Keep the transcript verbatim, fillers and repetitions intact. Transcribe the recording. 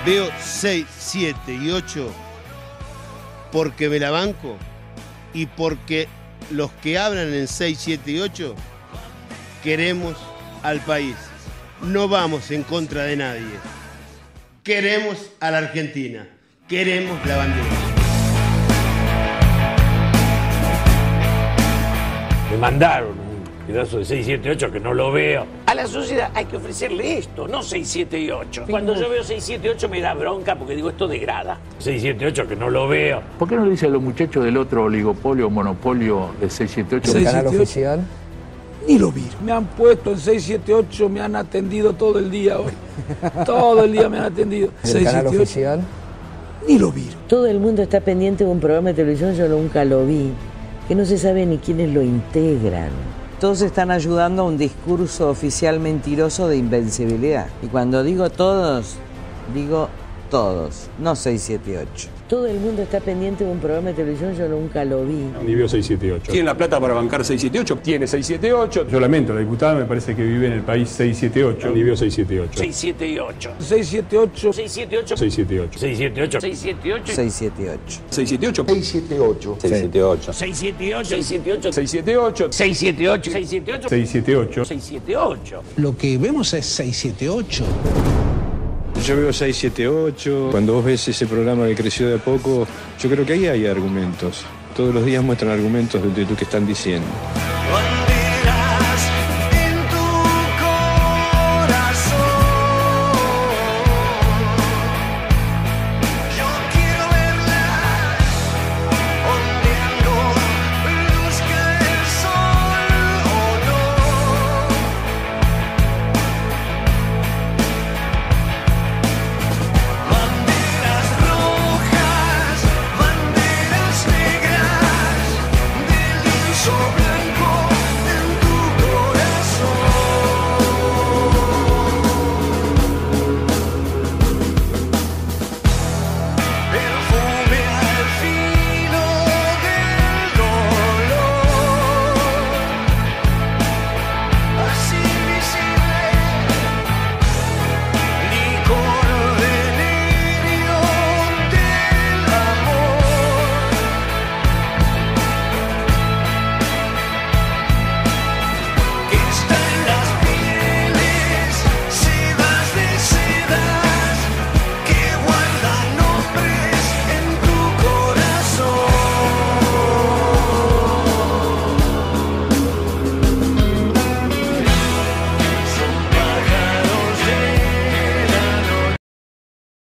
Veo seis, siete y ocho porque me la banco y porque los que hablan en seis, siete y ocho queremos al país. No vamos en contra de nadie. Queremos a la Argentina. Queremos la bandera. Me mandaron un pedazo de seis, siete, ocho que no lo veo. A la sociedad hay que ofrecerle esto, no seis, siete y ocho. Cuando yo veo seis, siete, ocho me da bronca porque digo esto degrada. seis, siete, ocho que no lo veo. ¿Por qué no le dice a los muchachos del otro oligopolio o monopolio de seis, siete, ocho? ¿El canal oficial? Ni lo vi. Me han puesto en seis, siete, ocho, me han atendido todo el día hoy. Todo el día me han atendido. ¿El canal oficial? Ni lo vi. Todo el mundo está pendiente de un programa de televisión, yo nunca lo vi, que no se sabe ni quiénes lo integran. Todos están ayudando a un discurso oficial mentiroso de invencibilidad. Y cuando digo todos, digo todos, no seis, siete, ocho. Todo el mundo está pendiente de un programa de televisión, yo nunca lo vi. Ni veo seis, siete, ocho. ¿Tiene la plata para bancar seis, siete, ocho? Tiene seis, siete, ocho. Yo lamento, la diputada me parece que vive en el país seis, siete, ocho. Ni veo seis, siete, ocho. seis, siete y ocho. seis, siete, ocho. seis, siete, ocho. seis, siete, ocho. seis, siete, ocho. seis, siete, ocho. seis, siete, ocho. seis, siete, ocho. seis, siete, ocho. seis, siete, ocho. seis, siete, ocho. seis, siete, ocho. seis, siete, ocho. seis, siete, ocho. seis, siete, ocho. seis, siete, ocho. seis, siete, ocho. Lo que vemos es seis, siete, ocho. Yo veo seis, siete, ocho. Cuando vos ves ese programa que creció de a poco, yo creo que ahí hay argumentos. Todos los días muestran argumentos de lo que están diciendo.